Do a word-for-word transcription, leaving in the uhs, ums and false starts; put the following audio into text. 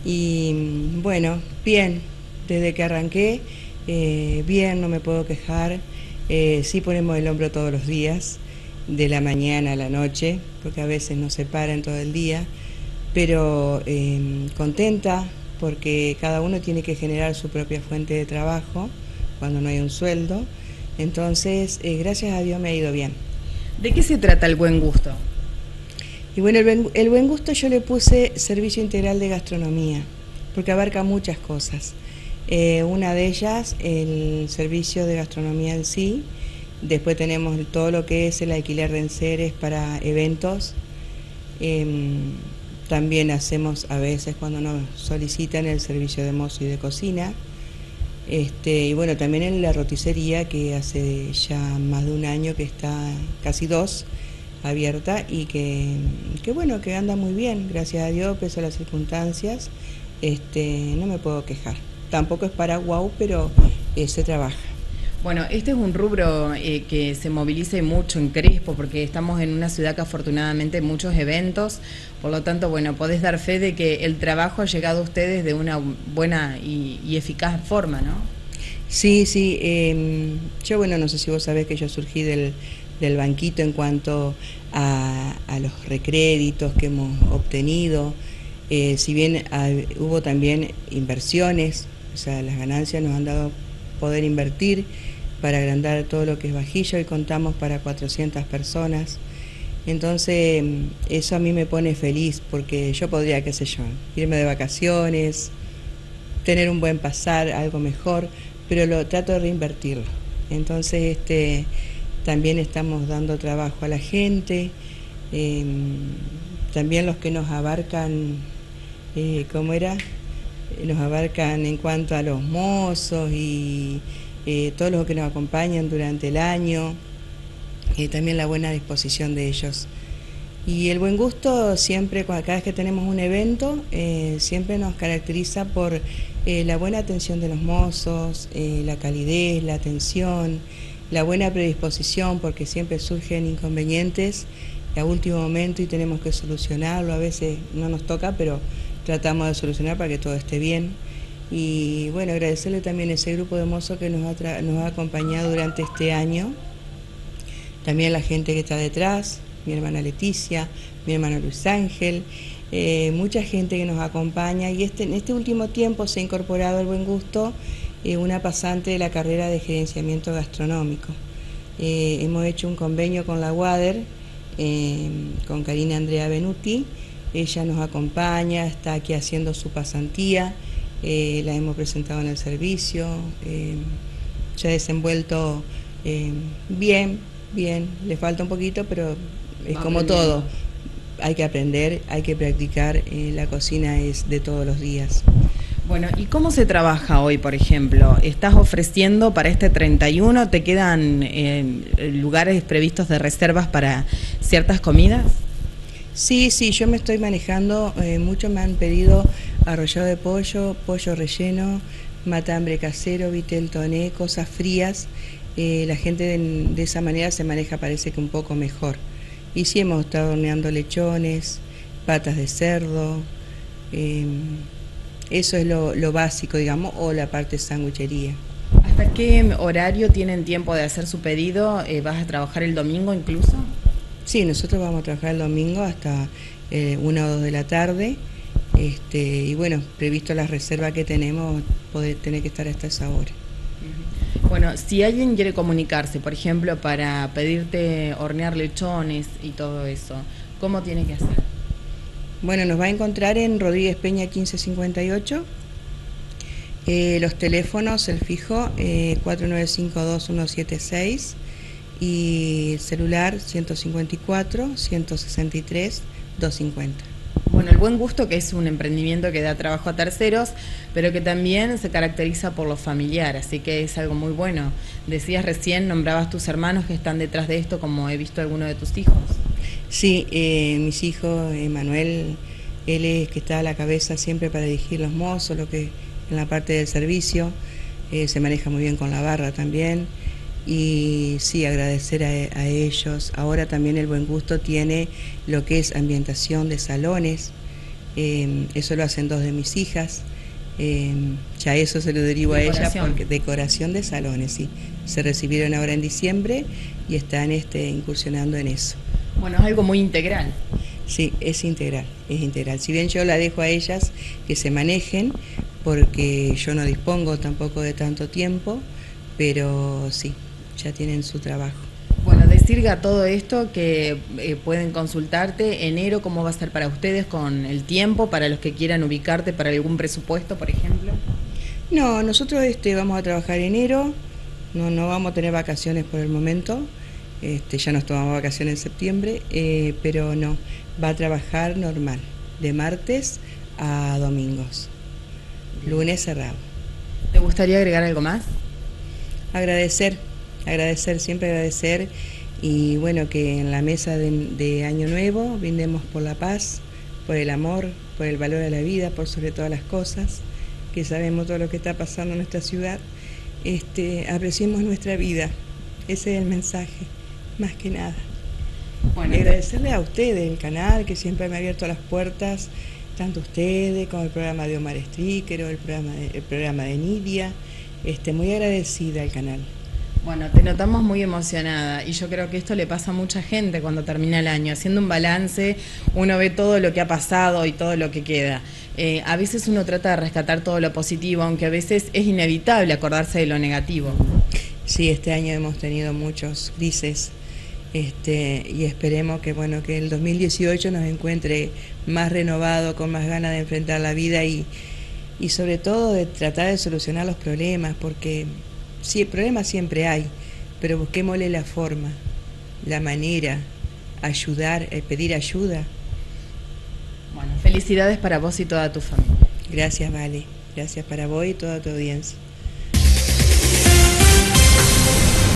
Y bueno, bien, desde que arranqué, eh, bien, no me puedo quejar. Eh, sí ponemos el hombro todos los días, de la mañana a la noche, porque a veces no se paran todo el día, pero eh, contenta porque cada uno tiene que generar su propia fuente de trabajo cuando no hay un sueldo. Entonces, eh, gracias a Dios me ha ido bien. ¿De qué se trata el buen gusto? Y bueno, el buen, el buen gusto yo le puse servicio integral de gastronomía, porque abarca muchas cosas. Eh, una de ellas, el servicio de gastronomía en sí. Después tenemos todo lo que es el alquiler de enseres para eventos. Eh, También hacemos a veces cuando nos solicitan el servicio de mozo y de cocina. Este, y bueno, también en la roticería, que hace ya más de un año que está, casi dos, abierta, y que, que bueno, que anda muy bien, gracias a Dios, pese a las circunstancias. Este, no me puedo quejar. Tampoco es para guau, pero eh, se trabaja. Bueno, este es un rubro eh, que se moviliza mucho en Crespo, porque estamos en una ciudad que afortunadamente hay muchos eventos, por lo tanto, bueno, podés dar fe de que el trabajo ha llegado a ustedes de una buena y, y eficaz forma, ¿no? Sí, sí, eh, yo bueno, no sé si vos sabés que yo surgí del, del banquito en cuanto a, a los recréditos que hemos obtenido. Eh, si bien ha, hubo también inversiones, o sea, las ganancias nos han dado poder invertir para agrandar todo lo que es Vajillo, y contamos para cuatrocientas personas. Entonces, eso a mí me pone feliz, porque yo podría, qué sé yo, irme de vacaciones, tener un buen pasar, algo mejor, pero lo trato de reinvertirlo. Entonces, este, también estamos dando trabajo a la gente, eh, también los que nos abarcan, eh, ¿cómo era? Nos abarcan en cuanto a los mozos y eh, todos los que nos acompañan durante el año, y también la buena disposición de ellos. Y el buen gusto siempre, cada vez que tenemos un evento, eh, siempre nos caracteriza por eh, la buena atención de los mozos, eh, la calidez, la atención, la buena predisposición, porque siempre surgen inconvenientes a último momento y tenemos que solucionarlo. A veces no nos toca, pero tratamos de solucionar para que todo esté bien. Y bueno, agradecerle también a ese grupo de mozos que nos ha, nos ha acompañado durante este año. También la gente que está detrás, mi hermana Leticia, mi hermano Luis Ángel, eh, mucha gente que nos acompaña, y este, en este último tiempo se ha incorporado al buen gusto eh, una pasante de la carrera de gerenciamiento gastronómico. Eh, hemos hecho un convenio con la UADER, eh, con Karina Andrea Benuti. Ella nos acompaña, está aquí haciendo su pasantía, eh, la hemos presentado en el servicio, eh, se ha desenvuelto eh, bien, bien, le falta un poquito, pero es como todo, hay que aprender, hay que practicar, eh, la cocina es de todos los días. Bueno, ¿y cómo se trabaja hoy, por ejemplo? ¿Estás ofreciendo para este treinta y uno, te quedan eh, lugares previstos de reservas para ciertas comidas? Sí, sí, yo me estoy manejando, eh, muchos me han pedido arrollado de pollo, pollo relleno, matambre casero, vitel toné, cosas frías. Eh, la gente de, de esa manera se maneja, parece que un poco mejor. Y sí, hemos estado horneando lechones, patas de cerdo, eh, eso es lo, lo básico, digamos, o la parte sanguchería. ¿Hasta qué horario tienen tiempo de hacer su pedido? Eh, ¿Vas a trabajar el domingo incluso? Sí, nosotros vamos a trabajar el domingo hasta eh, una o dos de la tarde, este, y bueno, previsto la reserva que tenemos, poder tener que estar hasta esa hora. Bueno, si alguien quiere comunicarse, por ejemplo, para pedirte hornear lechones y todo eso, ¿cómo tiene que hacer? Bueno, nos va a encontrar en Rodríguez Peña quince cincuenta y ocho, eh, los teléfonos, el fijo eh, cuatro nueve cinco dos uno siete seis y el celular ciento cincuenta y cuatro, ciento sesenta y tres, doscientos cincuenta. Bueno, el buen gusto, que es un emprendimiento que da trabajo a terceros, pero que también se caracteriza por lo familiar, así que es algo muy bueno. Decías recién, nombrabas tus hermanos que están detrás de esto, como he visto alguno de tus hijos. Sí, eh, mis hijos, Emanuel, él es que está a la cabeza siempre para dirigir los mozos, lo que en la parte del servicio, eh, se maneja muy bien con la barra también. Y sí, agradecer a, a ellos. Ahora también el buen gusto tiene lo que es ambientación de salones, Eh, eso lo hacen dos de mis hijas. Eh, ya eso se lo derivo a ella porque decoración de salones, sí. Se recibieron ahora en diciembre y están este, incursionando en eso. Bueno, es algo muy integral. Sí, es integral, es integral. Si bien yo la dejo a ellas que se manejen, porque yo no dispongo tampoco de tanto tiempo, pero sí, ya tienen su trabajo. Bueno, decir a todo esto que eh, pueden consultarte enero, cómo va a ser para ustedes con el tiempo, para los que quieran ubicarte para algún presupuesto, por ejemplo. No, nosotros este, vamos a trabajar enero, no, no vamos a tener vacaciones por el momento, este, ya nos tomamos vacaciones en septiembre, eh, pero no, va a trabajar normal, de martes a domingos, lunes cerrado. ¿Te gustaría agregar algo más? Agradecer, agradecer, siempre agradecer y bueno, que en la mesa de, de Año Nuevo brindemos por la paz, por el amor, por el valor de la vida, por sobre todas las cosas, que sabemos todo lo que está pasando en nuestra ciudad, este, apreciemos nuestra vida, ese es el mensaje, más que nada. Bueno, y agradecerle a ustedes, el canal, que siempre me ha abierto las puertas, tanto ustedes como el programa de Omar Stríquero, el programa de, el programa de Nidia, este, muy agradecida al canal. Bueno, te notamos muy emocionada y yo creo que esto le pasa a mucha gente cuando termina el año. Haciendo un balance, uno ve todo lo que ha pasado y todo lo que queda. Eh, a veces uno trata de rescatar todo lo positivo, aunque a veces es inevitable acordarse de lo negativo. Sí, este año hemos tenido muchos grises este, y esperemos que, bueno, que el dos mil dieciocho nos encuentre más renovado, con más ganas de enfrentar la vida y, y sobre todo de tratar de solucionar los problemas, porque sí, problemas siempre hay, pero busquémosle la forma, la manera, ayudar, eh, pedir ayuda. Bueno, felicidades para vos y toda tu familia. Gracias, Vale. Gracias para vos y toda tu audiencia.